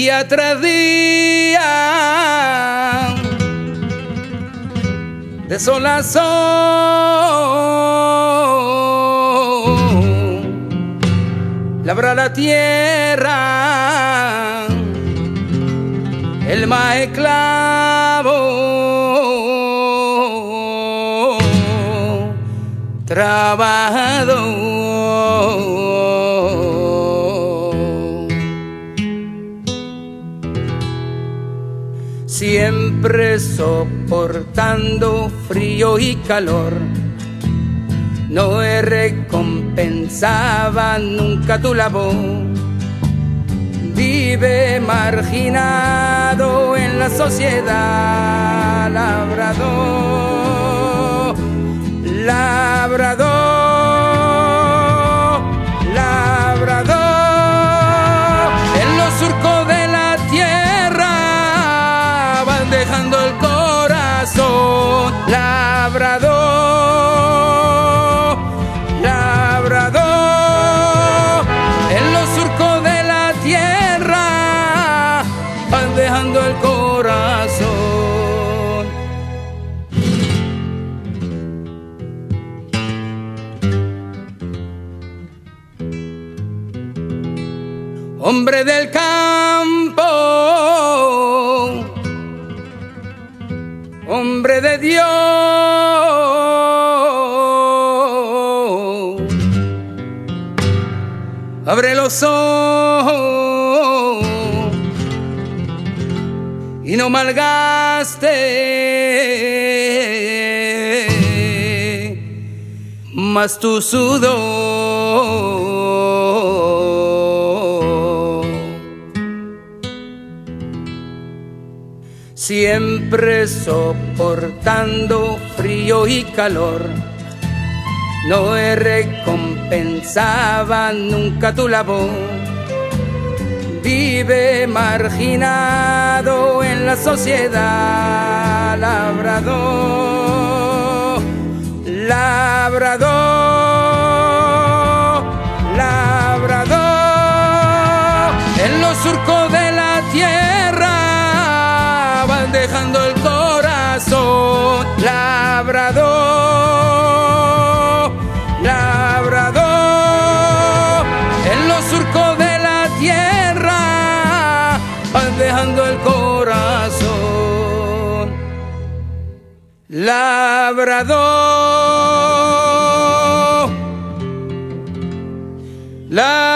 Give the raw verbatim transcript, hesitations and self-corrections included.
día tras día, desolación, labra la tierra, el más esclavo, trabajador. Siempre soportando frío y calor, no recompensaba nunca tu labor. Vive marginado en la sociedad, labrador, labrador, labrador. En los surcos de la tierra van dejando el corazón, labrador, labrador. En los surcos de la tierra van dejando el corazón. Hombre del campo, hombre de Dios, abre los ojos y no malgaste más tu sudor. Siempre soportando frío y calor, no recompensaba nunca tu labor. Vive marginado en la sociedad, labrador, labrador, labrador. En los surcos de la tierra van dejando el corazón, labrador, labrador. En los surcos de la tierra van dejando el corazón, labrador, labrador.